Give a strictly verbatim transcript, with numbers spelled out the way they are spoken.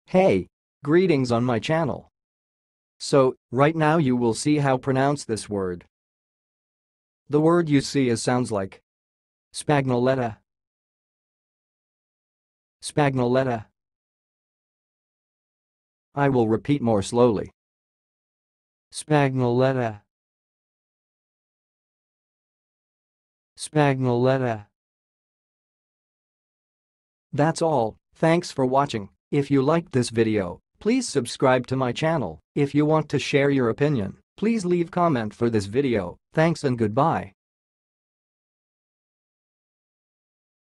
Hey! Greetings on my channel. So, right now you will see how pronounce this word. The word you see is sounds like Spagnoletta. Spagnoletta. I will repeat more slowly. Spagnoletta. Spagnoletta. That's all, thanks for watching. If you liked this video, please subscribe to my channel. If you want to share your opinion, please leave comment for this video. Thanks and goodbye.